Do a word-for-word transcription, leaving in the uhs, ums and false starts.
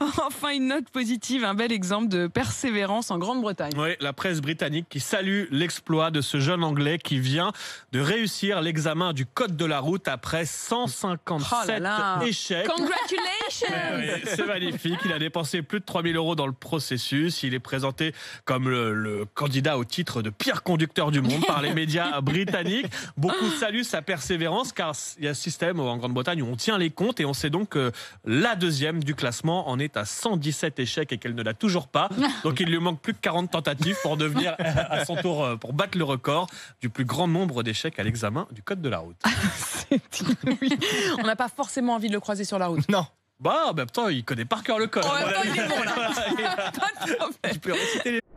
Enfin, une note positive, un bel exemple de persévérance en Grande-Bretagne. Oui, la presse britannique qui salue l'exploit de ce jeune Anglais qui vient de réussir l'examen du code de la route après cent cinquante-sept Oh là là. échecs. Congratulations. Ouais, ouais, c'est magnifique. Il a dépensé plus de trois mille euros dans le processus. Il est présenté comme le, le candidat au titre de pire conducteur du monde par les médias britanniques. Beaucoup saluent sa persévérance car il y a un système en Grande-Bretagne où on tient les comptes et on sait donc que la deuxième du classement en est à cent dix-sept échecs et qu'elle ne l'a toujours pas. Donc il lui manque plus que quarante tentatives pour devenir à son tour, pour battre le record du plus grand nombre d'échecs à l'examen du code de la route. Oui. On n'a pas forcément envie de le croiser sur la route. Non. Bah, en même temps, il connaît par cœur le code. En même temps, il est bon là. Pas de problème. Tu peux réciter les...